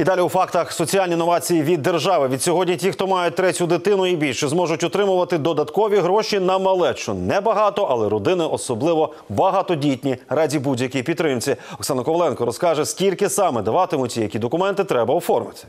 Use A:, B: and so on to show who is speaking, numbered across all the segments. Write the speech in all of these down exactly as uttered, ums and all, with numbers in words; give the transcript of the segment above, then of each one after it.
A: І далі у фактах соціальні новації від держави. Від сьогодні ті, хто мають третю дитину і більше, зможуть отримувати додаткові гроші на малечу. Небагато, але родини, особливо багатодітні, раді будь-якій підтримці. Оксана Коваленко розкаже, скільки саме даватимуть і які документи треба оформити.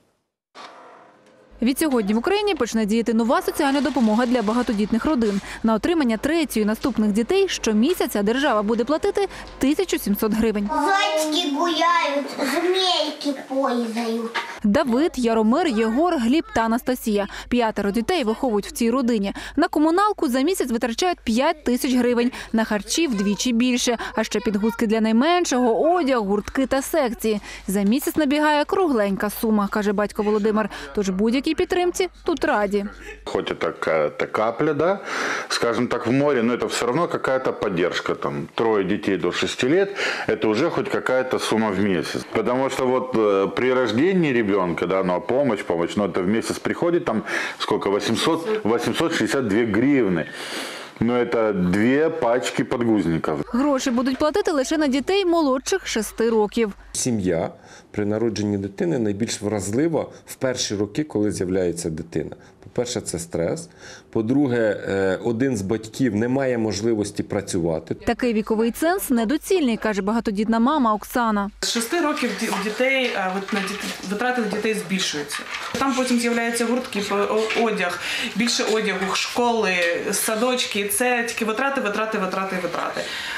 B: Відсьогодні в Україні почне діяти нова соціальна допомога для багатодітних родин. На отримання третьої наступних дітей щомісяця держава буде платити тисячу сімсот гривень.
C: Зайчики гуляють, змійки повзають.
B: Давид, Яромир, Єгор, Гліб та Анастасія. П'ятеро дітей виховують в цій родині. На комуналку за місяць витрачають п'ять тисяч гривень, на харчі вдвічі більше, а ще підгузки для найменшого, одяг, гуртки та секції. За місяць набігає кругленька сума, каже батько Володимир. Тож будь-якій підтримці тут раді.
D: Хоть это какая-то капля, да, скажем так, в море, но это все равно какая-то поддержка. Там трое детей до шести лет, это уже хоть какая-то сумма в месяц. Потому что вот э, при рождении ребенка, да, ну а помощь, помощь, ну это в месяц приходит там сколько, восемьсот, восемьсот шестьдесят две гривны. Ну, це дві пачки подгузників.
B: Гроші будуть платити лише на дітей молодших шести років.
E: Сім'я при народженні дитини найбільш вразлива в перші роки, коли з'являється дитина. По-перше, це стрес. По-друге, один з батьків не має можливості працювати.
B: Такий віковий ценз недоцільний, каже багатодітна мама Оксана.
F: З шести років у дітей витрати дітей збільшуються. Там потім з'являються гуртки, одяг, більше одягу, школи, садочки. Це тільки витрати, витрати, витрати, витрати.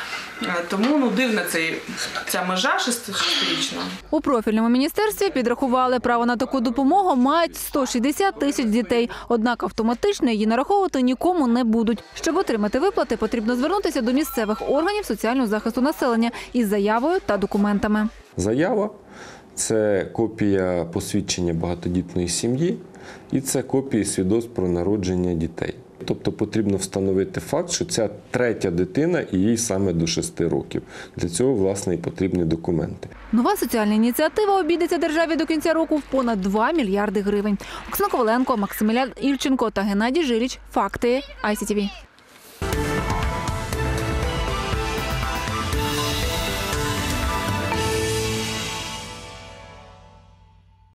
F: Тому ну, дивна цей, ця межа шестирічна.
B: У профільному міністерстві підрахували, право на таку допомогу мають сто шістдесят тисяч дітей. Однак автоматично її нараховувати нікому не будуть. Щоб отримати виплати, потрібно звернутися до місцевих органів соціального захисту населення із заявою та документами.
E: Заява – це копія посвідчення багатодітної сім'ї і це копії свідоцтв про народження дітей. Тобто потрібно встановити факт, що ця третя дитина і їй саме до шести років. Для цього, власне, і потрібні документи.
B: Нова соціальна ініціатива обійдеться державі до кінця року в понад два мільярди гривень. Оксана Коваленко, Максимілян Ільченко та Геннадій Жиліч. Факти ай сі ті ві.